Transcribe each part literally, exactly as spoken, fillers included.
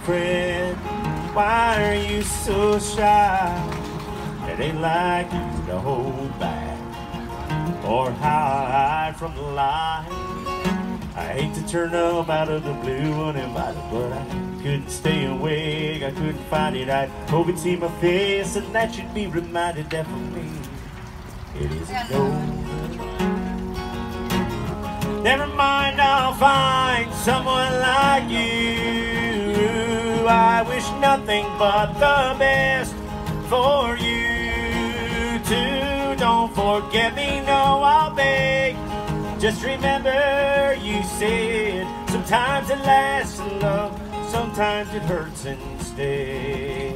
friend, why are you so shy? It ain't like you to hold back or hide from the light. I hate to turn up out of the blue uninvited, but I couldn't stay awake, I couldn't find it. I hope you'd see my face, and that you'd be reminded that for me it isn't over. Never mind, I'll find someone like you. I wish nothing but the best for you too. Don't forget me, no, I'll beg. Just remember you said sometimes it lasts in love, sometimes it hurts instead.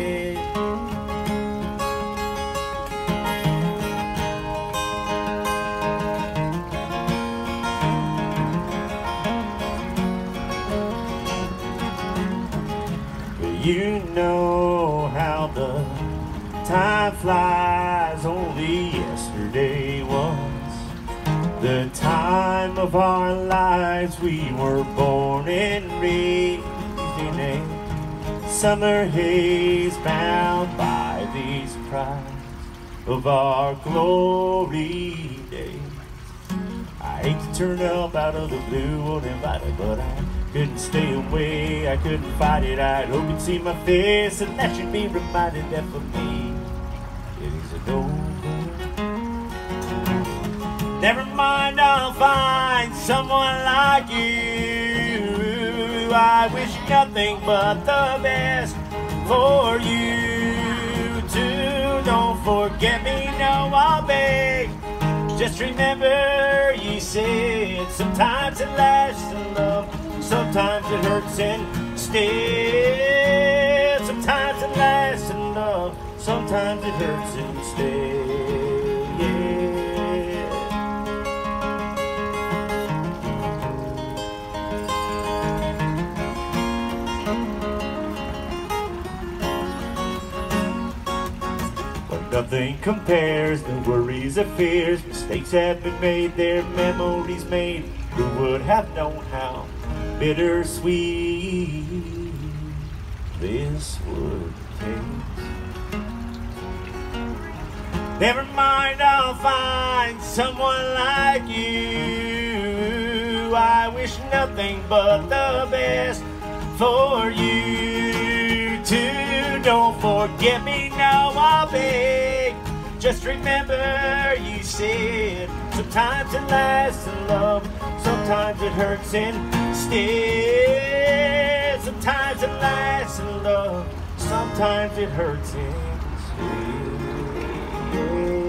You know how the time flies, only yesterday was the time of our lives. We were born and raised in a summer haze, bound by these cries of our glory days. I hate to turn up out of the blue uninvited, but I couldn't stay away, I couldn't fight it. I'd hope you'd see my face, and that you'd be reminded that for me it isn't over. Never mind, I'll find someone like you. I wish nothing but the best for you too. Don't forget me, no, I'll beg. Just remember you said sometimes it lasts in love, sometimes it hurts instead. Sometimes it lasts in love, sometimes it hurts instead. But nothing compares, the worries of fears. Mistakes have been made, their memories made. Who would have known how bittersweet this would taste? Never mind, I'll find someone like you. I wish nothing but the best for you too. Don't forget me, now I'll beg. Just remember you said sometimes it lasts in love, sometimes it hurts instead. Sometimes it lasts in love, sometimes it hurts instead.